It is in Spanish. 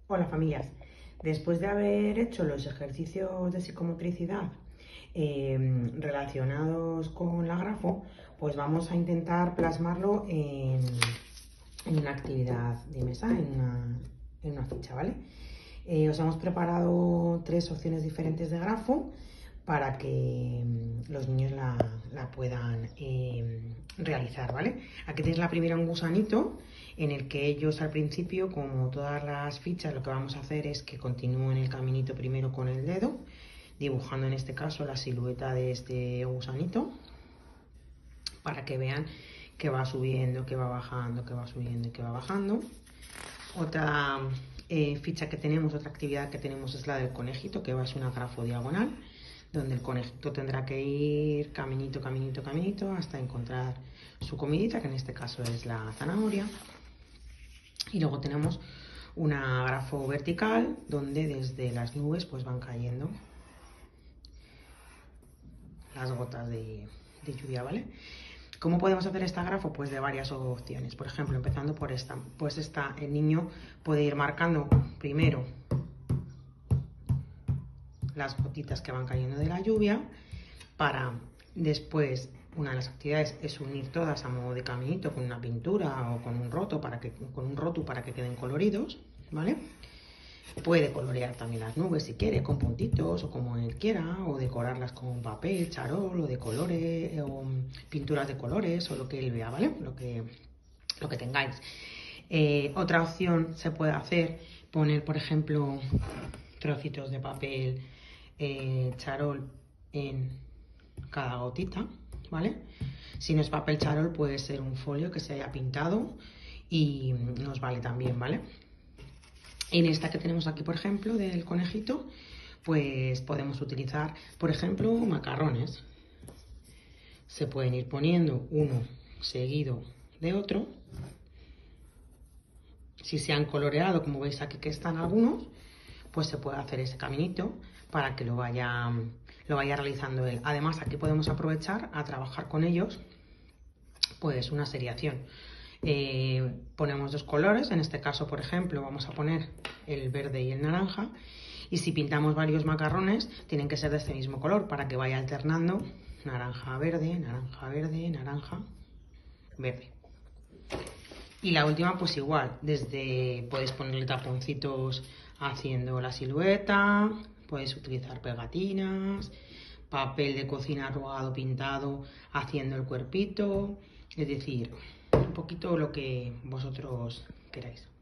Hola familias, después de haber hecho los ejercicios de psicomotricidad relacionados con la grafo, pues vamos a intentar plasmarlo en una actividad de mesa, en una ficha, ¿vale? Os hemos preparado 3 opciones diferentes de grafo para que los niños la puedan realizar, ¿vale? Aquí tenéis la primera, un gusanito, en el que ellos al principio, como todas las fichas, lo que vamos a hacer es que continúen el caminito primero con el dedo, dibujando en este caso la silueta de este gusanito, para que vean que va subiendo, que va bajando, que va subiendo y que va bajando. Otra ficha que tenemos, otra actividad que tenemos es la del conejito, que va a ser una grafo diagonal, donde el conejito tendrá que ir caminito, caminito, caminito, hasta encontrar su comidita, que en este caso es la zanahoria. Y luego tenemos una grafo vertical, donde desde las nubes pues van cayendo las gotas de lluvia, ¿vale? ¿Cómo podemos hacer esta grafo? Pues de varias opciones. Por ejemplo, empezando por esta. Pues el niño puede ir marcando primero las gotitas que van cayendo de la lluvia, para después, una de las actividades es unir todas a modo de caminito con una pintura o con un roto para que queden coloridos, ¿vale? Puede colorear también las nubes si quiere, con puntitos o como él quiera, o decorarlas con papel, charol o de colores, o pinturas de colores, o lo que él vea, ¿vale? Lo que tengáis. Otra opción se puede hacer, poner, por ejemplo, trocitos de papel charol en cada gotita, ¿vale? Si no es papel charol, puede ser un folio que se haya pintado y nos vale también, ¿vale? En esta que tenemos aquí, por ejemplo, del conejito, pues podemos utilizar, por ejemplo, macarrones. Se pueden ir poniendo uno seguido de otro. Si se han coloreado, como veis aquí que están algunos, pues se puede hacer ese caminito para que lo vaya realizando él. Además, aquí podemos aprovechar a trabajar con ellos pues una seriación. Ponemos 2 colores, en este caso, por ejemplo, vamos a poner el verde y el naranja, y si pintamos varios macarrones, tienen que ser de este mismo color para que vaya alternando naranja, verde, naranja, verde, naranja, verde. Y la última, pues igual, podéis ponerle taponcitos haciendo la silueta, podéis utilizar pegatinas, papel de cocina arrugado pintado haciendo el cuerpito, es decir, un poquito lo que vosotros queráis.